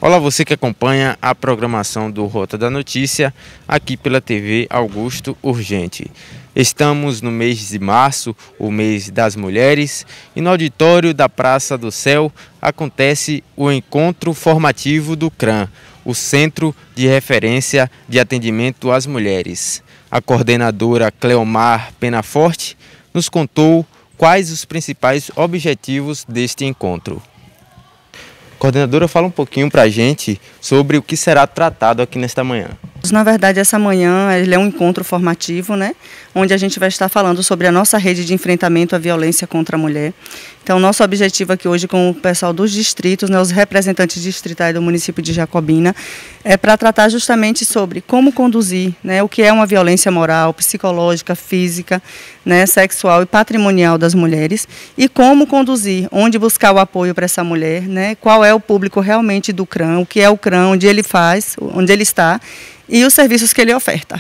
Olá, você que acompanha a programação do Rota da Notícia aqui pela TV Augusto Urgente. Estamos no mês de março, o mês das mulheres, e no auditório da Praça do Céu acontece o encontro formativo do CRAM, o Centro de Referência de Atendimento às Mulheres. A coordenadora Cleomar Penaforte nos contou quais os principais objetivos deste encontro. Coordenadora, fala um pouquinho para a gente sobre o que será tratado aqui nesta manhã. Na verdade, essa manhã ele é um encontro formativo, onde a gente vai estar falando sobre a nossa rede de enfrentamento à violência contra a mulher. Então, nosso objetivo aqui hoje com o pessoal dos distritos, os representantes distritais do município de Jacobina, é para tratar justamente sobre como conduzir, o que é uma violência moral, psicológica, física, sexual e patrimonial das mulheres e como conduzir, onde buscar o apoio para essa mulher, qual é o público realmente do CRAM, o que é o CRAM, onde ele faz, onde ele está e os serviços que ele oferta.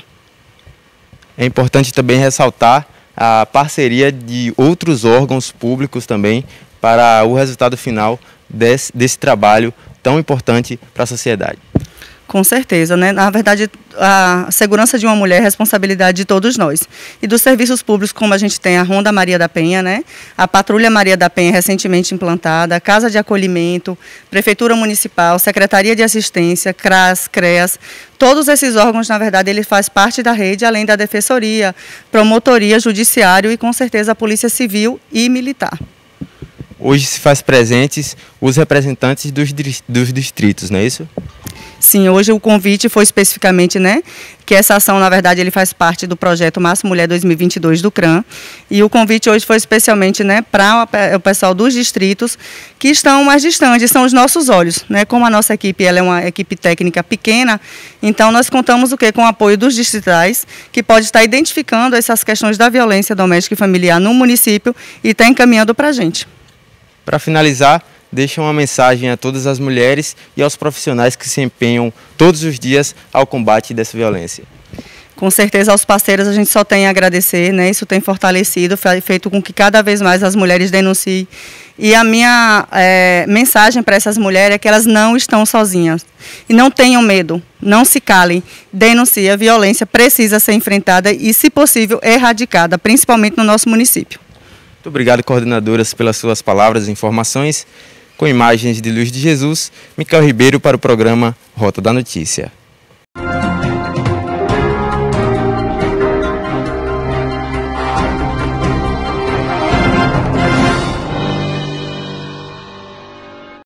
É importante também ressaltar a parceria de outros órgãos públicos também para o resultado final desse trabalho tão importante para a sociedade. Com certeza, Na verdade, a segurança de uma mulher é responsabilidade de todos nós. E dos serviços públicos, como a gente tem a Ronda Maria da Penha, a Patrulha Maria da Penha recentemente implantada, a Casa de Acolhimento, Prefeitura Municipal, Secretaria de Assistência, CRAS, CREAS, todos esses órgãos, na verdade, ele faz parte da rede, além da Defensoria, Promotoria, Judiciário e, com certeza, a Polícia Civil e Militar. Hoje se faz presentes os representantes dos distritos, não é isso? Sim, hoje o convite foi especificamente, que essa ação, na verdade, ele faz parte do projeto Massa Mulher 2022 do CRAM, e o convite hoje foi especialmente, para o pessoal dos distritos que estão mais distantes, são os nossos olhos, como a nossa equipe, ela é uma equipe técnica pequena, então nós contamos com o apoio dos distritais, que pode estar identificando essas questões da violência doméstica e familiar no município e está encaminhando para a gente. Para finalizar, deixa uma mensagem a todas as mulheres e aos profissionais que se empenham todos os dias ao combate dessa violência. Com certeza, aos parceiros a gente só tem a agradecer, isso tem fortalecido, feito com que cada vez mais as mulheres denunciem. E a minha mensagem para essas mulheres é que elas não estão sozinhas. E não tenham medo, não se calem, denunciem. A violência precisa ser enfrentada e, se possível, erradicada, principalmente no nosso município. Muito obrigado, coordenadoras, pelas suas palavras e informações. Com imagens de Luz de Jesus, Micael Ribeiro para o programa Rota da Notícia.